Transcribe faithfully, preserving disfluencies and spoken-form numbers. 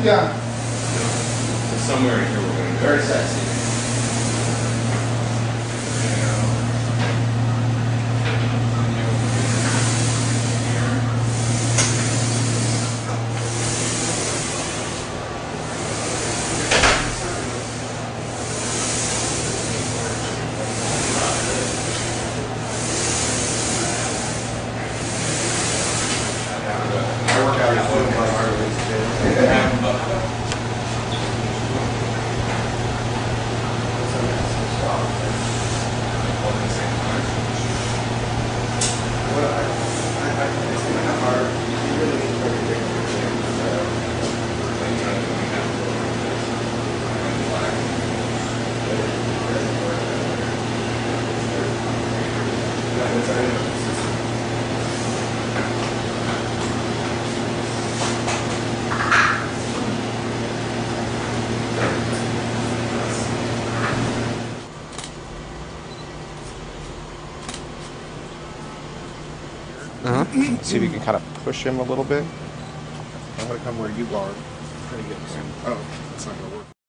Yeah. Somewhere in here we're going to go. Very sexy. I work out at one part of Uh-huh. See if you can kind of push him a little bit. I'm gonna come where you are. Try to get him. Oh, that's not gonna work.